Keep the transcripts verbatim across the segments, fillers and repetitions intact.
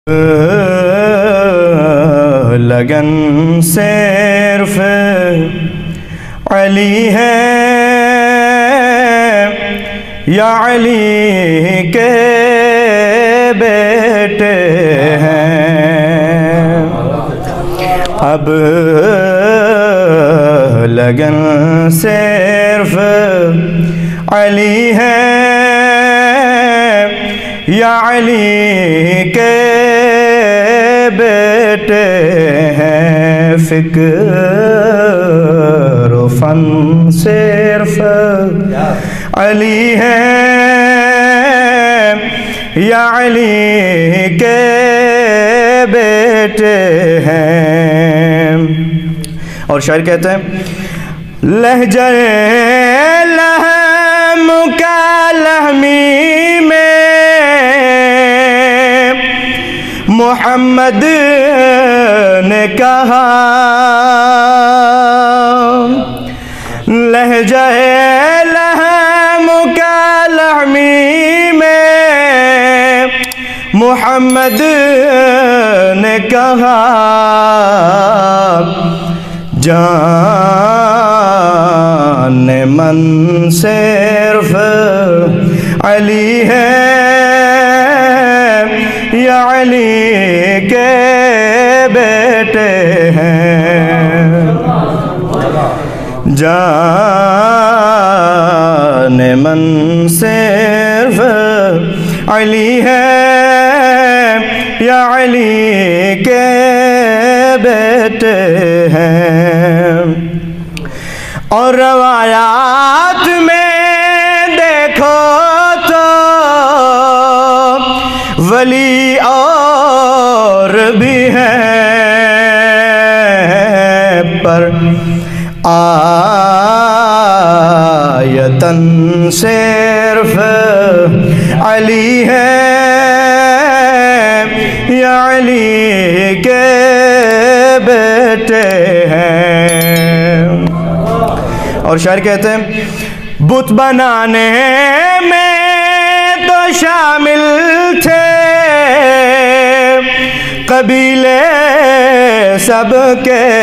लगन सिर्फ अली है या अली के बेटे हैं। अब लगन सिर्फ अली है या अली के बेटे हैं। फिक्र फन सिर्फ अली है या अली के बेटे हैं। और शायर कहते हैं लहजे लहम का लहमी में मोहम्मद ने कहा, लहजे लहम का लहमी में मोहम्मद ने कहा, जान मन सिर्फ अली है या अली के बेटे हैं। जान मन सिर्फ अली है या अली के बेटे हैं। और रवायात में देखो तो वली और भी हैं, पर आयतन सिर्फ अली है या अली के बेटे हैं। और शायर कहते हैं बुत बनाने में तो शामिल थे कबीले सबके,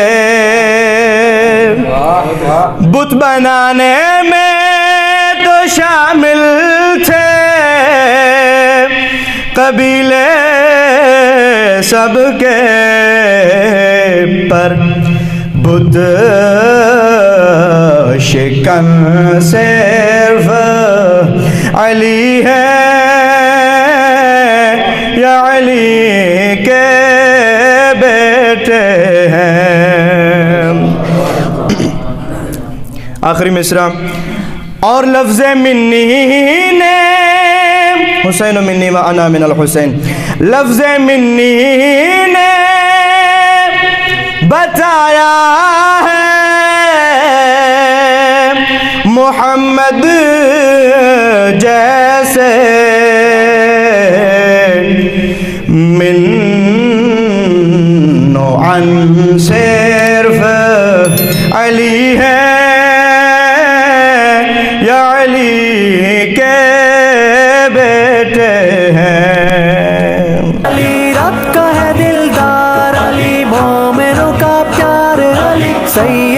बुत बनाने में तो शामिल थे कबीले सबके, पर बुत शिकन सिर्फ अली है या अली के बेटे हैं। आखिरी मिसरा और लफ्ज़ मिन्नी ने हुसैन मिन्नी व अना मिनल हुसैन, लफ्ज़ मिन्नी ने बताया है मोहम्मद जैसे मिन्नो अन सिर्फ अली है या अली के बेटे हैं। अली रब का है दिलदार, अली मोमिनों का प्यार, अली सही